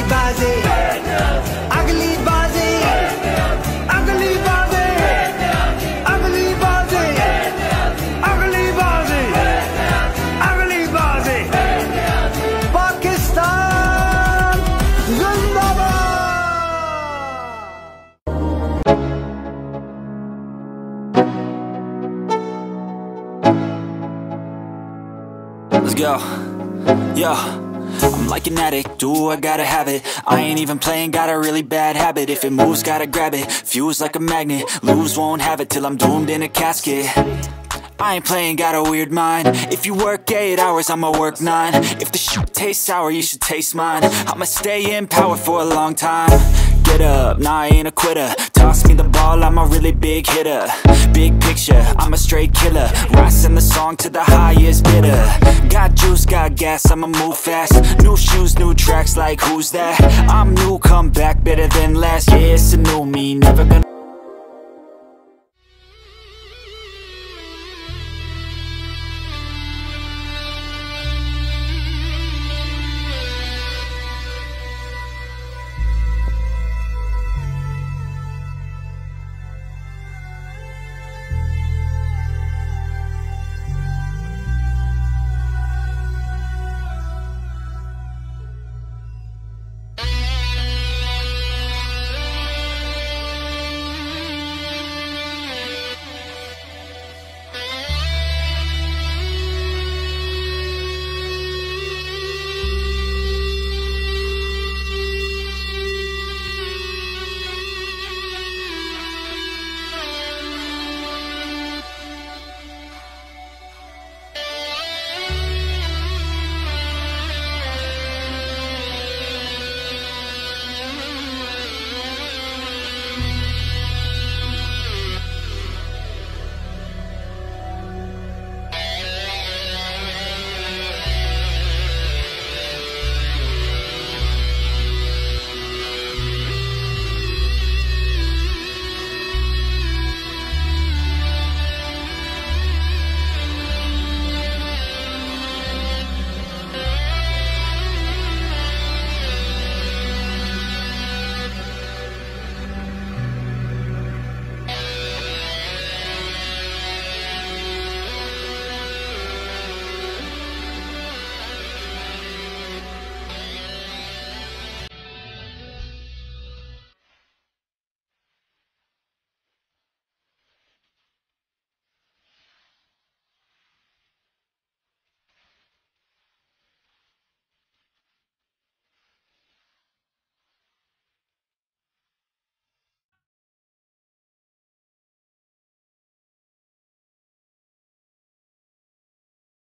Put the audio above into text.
bazi, agli bazi, agli bazi, agli bazi, agli bazi, agli bazi. Pakistan zindabad. Let's go. Yo, I'm like an addict, do I gotta have it. I ain't even playing, got a really bad habit. If it moves, gotta grab it, fuse like a magnet. Lose, won't have it till I'm doomed in a casket. I ain't playing, got a weird mind. If you work 8 hours, I'ma work 9. If the shit tastes sour, you should taste mine. I'ma stay in power for a long time. Get up, nah, I ain't a quitter. Toss me the ball, I'm a really big hitter. Big picture, I'm a straight killer. Rising the song to the highest bidder. Got juice, got gas, I'ma move fast. New shoes, new tracks, like who's that? I'm new, come back, better than last. Yeah, it's a new me, never gonna